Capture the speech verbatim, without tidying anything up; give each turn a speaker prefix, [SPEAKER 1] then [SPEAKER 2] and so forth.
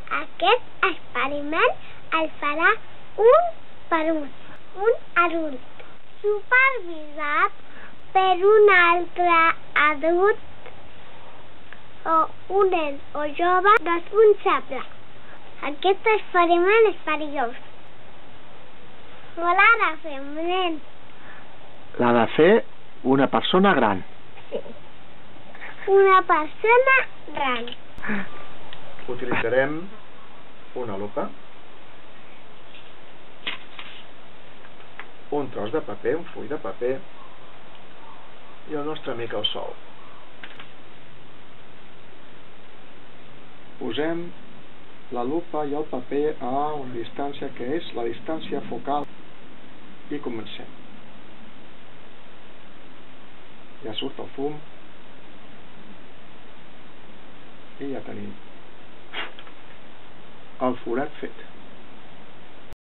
[SPEAKER 1] Aquest experiment el farà un per un, un adult, supervisat per un altre adult o un nen o jove responsable. Aquest experiment és perillós. No l'ha de fer un nen.
[SPEAKER 2] L'ha de fer una persona gran.
[SPEAKER 1] Sí. Una persona gran.
[SPEAKER 2] Utilitzarem una lupa, un tros de paper, un full de paper i el nostre amic el sol. Posem la lupa i el paper a una distància que és la distància focal i comencem. Ja surt el fum i ja tenim el forat fet.